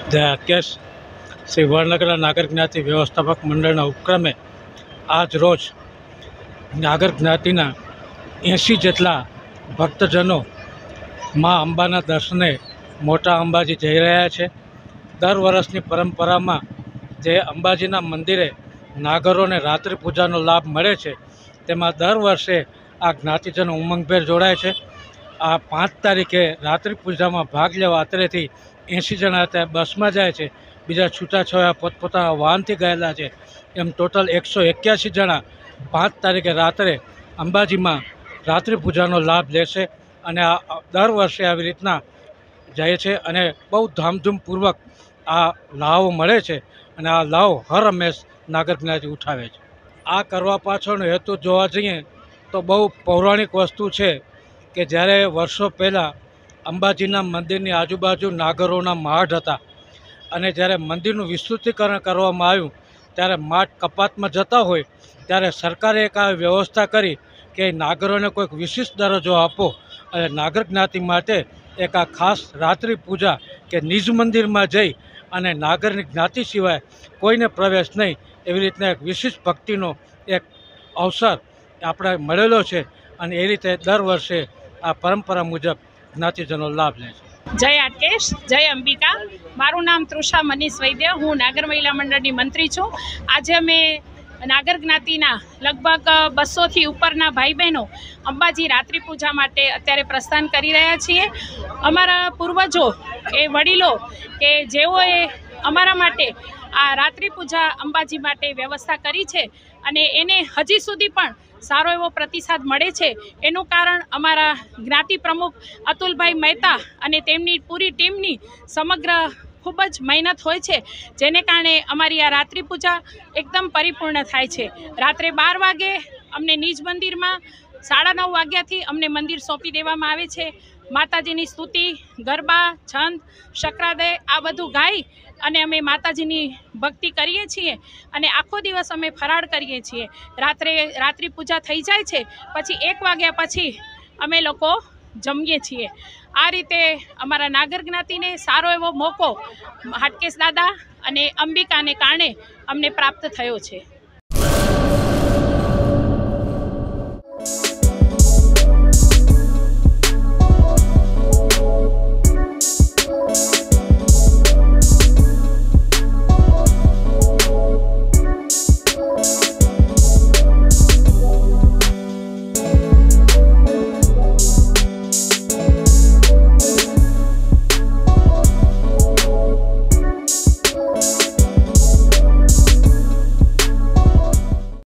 Case Shri Vadnagar નાગર જ્ઞાતિ વ્યવસ્થાપક મંડળના ઉપક્રમે આજ રોજ નાગર જ્ઞાતિના 80 જેટલા ભક્તજનો મા અંબાના દર્શને મોટા અંબાજી જઈ રહ્યા છે। દર વર્ષની પરંપરામાં જે અંબાજીના મંદિરે નાગરોને રાત્રિ પૂજાનો લાભ મળે છે, તેમાં દર વર્ષે આ જ્ઞાતિજનો ઉમંગભેર જોડાય છે। આ 5 તારીખે રાત્રિ પૂજામાં ભાગ લેવા અત્રેથી 80 જણા ત્યાં બસમાં જાય છે, બીજા છૂટાછવાયા પોતપોતાના વાહનથી ગયેલા છે। એમ ટોટલ 181 જણા 5 તારીખે રાત્રે અંબાજીમાં રાત્રિ પૂજાનો લાભ લેશે અને આ દર વર્ષે આવી રીતના જાય છે અને બહુ ધામધૂમપૂર્વક આ લાવો મળે છે અને આ લાવો હર હંમેશ નાગર જ્ઞાતિ ઉઠાવે છે। આ કરવા પાછળનો હેતુ જોવા જઈએ તો બહુ પૌરાણિક વસ્તુ છે કે જ્યારે વર્ષો પહેલાં અંબાજીના મંદિરની આજુબાજુ નાગરોના માઢ હતા અને જ્યારે મંદિરનું વિસ્તૃતિકરણ કરવામાં આવ્યું ત્યારે માઠ કપાતમાં જતા હોય ત્યારે સરકારે એક આ વ્યવસ્થા કરી કે નાગરોને કોઈક વિશિષ્ટ દરજ્જો આપો અને નાગર જ્ઞાતિ માટે એક આ ખાસ રાત્રિ પૂજા કે નિજ મંદિરમાં જઈ અને નાગરની જ્ઞાતિ સિવાય કોઈને પ્રવેશ નહીં, એવી રીતના એક વિશિષ્ટ ભક્તિનો એક અવસર આપણે મળેલો છે અને એ રીતે દર વર્ષે આ પરંપરા મુજબ જ્ઞાતિજનો લાભ લે છે। જય આટકેશ, જય અંબિકા। મારું નામ તૃષા મનીષ વૈદ્ય, હું નાગર મહિલા મંડળની મંત્રી છું। આજે અમે નાગર જ્ઞાતિના લગભગ 200થી ઉપરના ભાઈ બહેનો અંબાજી રાત્રિ પૂજા માટે અત્યારે પ્રસ્થાન કરી રહ્યા છીએ। અમારા પૂર્વજો એ વડીલો કે જેઓએ અમારા માટે આ રાત્રિ પૂજા અંબાજી માટે વ્યવસ્થા કરી છે અને એને હજી સુધી પણ સારો એવો પ્રતિસાદ મળે છે, એનું કારણ અમારા જ્ઞાતિ પ્રમુખ અતુલભાઈ મહેતા અને તેમની પૂરી ટીમની સમગ્ર ખૂબ જ મહેનત હોય છે, જેને કારણે અમારી આ રાત્રિ પૂજા એકદમ પરિપૂર્ણ થાય છે। રાત્રે 12 વાગે અમને નિજ મંદિરમાં 9:30 વાગ્યાથી અમને મંદિર સોંપી દેવામાં આવે છે। માતાજીની સ્તુતિ, ગરબા, છંદ, શક્રાદય આ બધું ગાઈ અને અમે માતાજીની ભક્તિ કરીએ છીએ અને આખો દિવસ અમે ફરાળ કરીએ છીએ। રાત્રિ પૂજા થઈ જાય છે પછી 1 વાગ્યા પછી અમે લોકો જમીએ છીએ। આ રીતે અમારા નાગર જ્ઞાતિને સારો એવો મોકો હાટકેશ દાદા અને અંબિકાને કારણે અમને પ્રાપ્ત થયો છે।